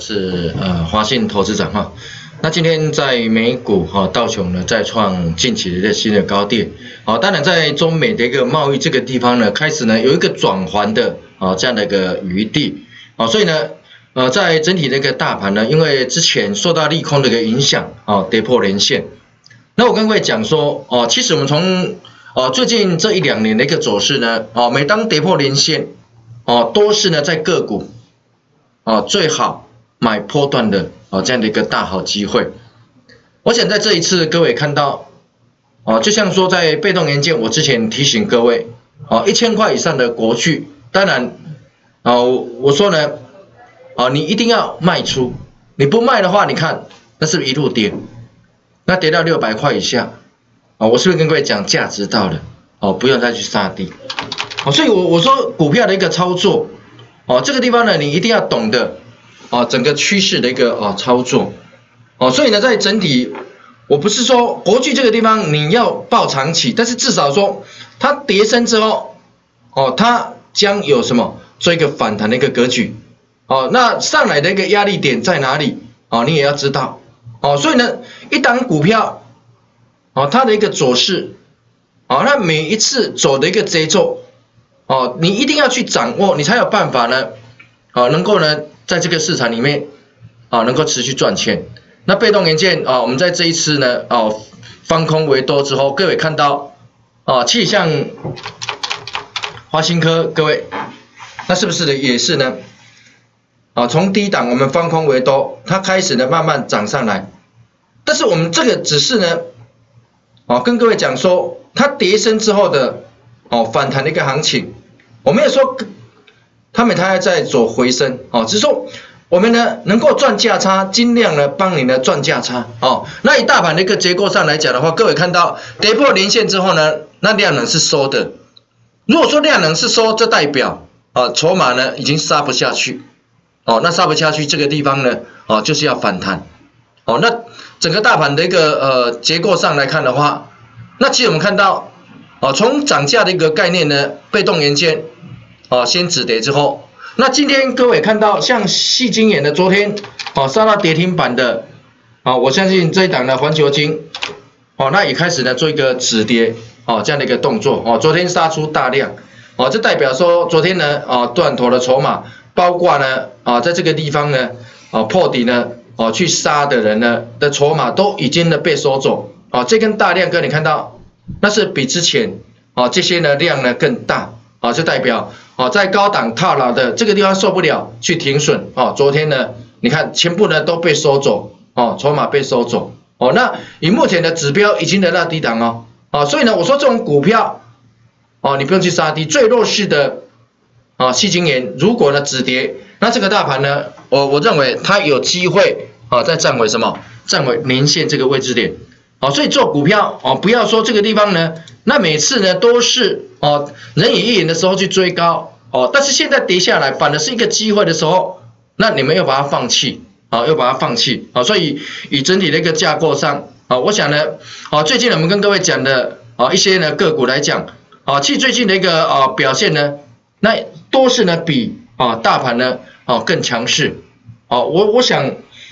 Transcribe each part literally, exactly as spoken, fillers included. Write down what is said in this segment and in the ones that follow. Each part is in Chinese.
是呃华信投资长哈。那今天在美股哈、哦、道琼呢再创近期的一个新的高点，好、哦，当然在中美的一个贸易这个地方呢，开始呢有一个转环的啊、哦、这样的一个余地，啊、哦，所以呢呃在整体的一个大盘呢，因为之前受到利空的一个影响啊、哦、跌破连线，那我跟各位讲说哦，其实我们从哦最近这一两年的一个走势呢，哦每当跌破连线，哦都是呢在个股。哦，最好买波段的哦，这样的一个大好机会。我想在这一次各位看到，哦，就像说在被动元件，我之前提醒各位，哦，一千块以上的国巨，当然，哦，我说呢，哦，你一定要卖出，你不卖的话，你看那是不是一路跌？那跌到六百块以下，哦，我是不是跟各位讲价值到了？哦，不用再去杀低。哦，所以我我说股票的一个操作。哦，这个地方呢，你一定要懂得哦，整个趋势的一个哦操作哦，所以呢，在整体，我不是说国巨这个地方你要抱长期，但是至少说它跌升之后，哦，它将有什么做一个反弹的一个格局哦，那上来的一个压力点在哪里哦，你也要知道哦，所以呢，一档股票哦，它的一个走势哦，那每一次走的一个节奏。哦，你一定要去掌握，你才有办法呢，哦，能够呢，在这个市场里面，啊、哦，能够持续赚钱。那被动元件啊、哦，我们在这一次呢，哦，翻空为多之后，各位看到，啊、哦，其实像华新科，各位，那是不是的也是呢？啊、哦，从低档我们翻空为多，它开始呢慢慢涨上来，但是我们这个只是呢，哦，跟各位讲说，它跌升之后的。哦，反弹的一个行情，我没有说他们它还在走回升哦，只是说我们呢能够赚价差，尽量呢帮你呢赚价差哦。那以大盘的一个结构上来讲的话，各位看到跌破连线之后呢，那量能是收的。如果说量能是收，这代表啊筹码呢已经杀不下去哦，那杀不下去这个地方呢哦就是要反弹哦。那整个大盘的一个呃结构上来看的话，那其实我们看到。哦，从涨价的一个概念呢，被动元件，哦，先止跌之后，那今天各位看到像矽晶圆的昨天，哦，杀到跌停板的，哦，我相信这一档的环球晶，哦，那也开始呢做一个止跌，哦，这样的一个动作，哦，昨天杀出大量，哦，这代表说昨天呢，哦，断头的筹码，包括呢，啊，在这个地方呢，哦，破底呢，哦，去杀的人呢的筹码都已经呢被收走，哦，这根大量哥你看到。那是比之前啊这些呢量呢更大啊，就代表啊在高档套牢的这个地方受不了去停损啊。昨天呢，你看全部呢都被收走哦，筹码被收走哦。那以目前的指标已经来到低档哦啊，所以呢我说这种股票哦你不用去杀低，最弱势的啊矽晶圆如果呢止跌，那这个大盘呢我我认为它有机会啊再站回什么站回年线这个位置点。哦，所以做股票哦，不要说这个地方呢，那每次呢都是哦人以一言的时候去追高哦，但是现在跌下来反而是一个机会的时候，那你们又把它放弃啊、哦，又把它放弃啊、哦，所以以整体的一个架构上啊、哦，我想呢，哦最近我们跟各位讲的啊、哦、一些呢个股来讲啊，其实最近的一个啊、哦、表现呢，那都是呢比啊、哦、大盘呢哦更强势哦，我我想。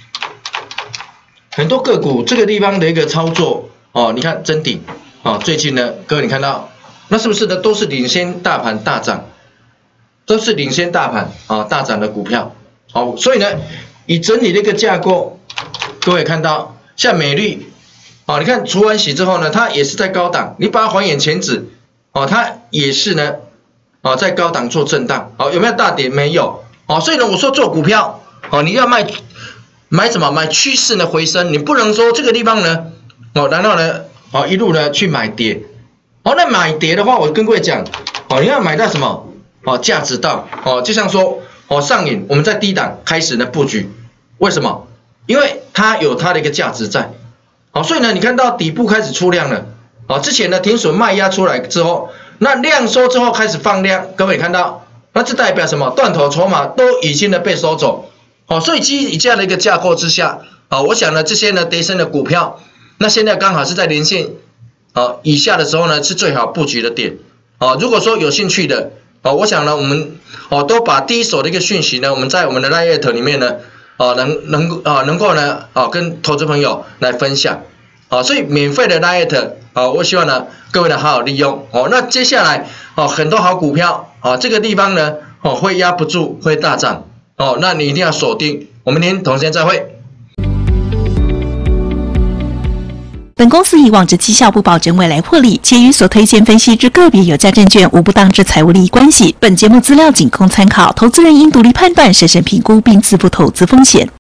很多个股这个地方的一个操作哦，你看真顶哦，最近呢，各位你看到那是不是呢？都是领先大盘大涨，都是领先大盘啊、哦、大涨的股票哦，所以呢，以整体的一个架构，各位看到像美丽哦，你看除完息之后呢，它也是在高档，你把它还原前指哦，它也是呢哦在高档做震荡哦，有没有大跌？没有哦，所以呢，我说做股票哦，你要卖。买什么？买趋势的回升，你不能说这个地方呢，哦，然后呢，哦，一路呢去买跌，哦，那买跌的话，我跟各位讲，哦，你要买到什么？哦，价值到，哦，就像说，哦，上影我们在低档开始呢布局，为什么？因为它有它的一个价值在，哦，所以呢，你看到底部开始出量了，哦，之前呢停损卖压出来之后，那量收之后开始放量，各位看到，那这代表什么？断头筹码都已经呢被收走。哦，所以基于这样的一个架构之下，啊、哦，我想呢，这些呢跌升的股票，那现在刚好是在连线啊、哦、以下的时候呢，是最好布局的点。啊、哦，如果说有兴趣的，啊、哦，我想呢，我们哦都把第一手的一个讯息呢，我们在我们的 Line 里面呢， 哦，能能啊能够呢啊跟投资朋友来分享。啊，所以免费的 Lite 啊，我希望呢各位呢好好利用哦。那接下来哦很多好股票啊，这个地方呢哦会压不住，会大涨哦，那你一定要锁定。我们明天同时间再会。 本公司以往之绩效不保证未来获利，且与所推荐分析之个别有价证券无不当之财务利益关系。本节目资料仅供参考，投资人应独立判断、审慎评估并自负投资风险。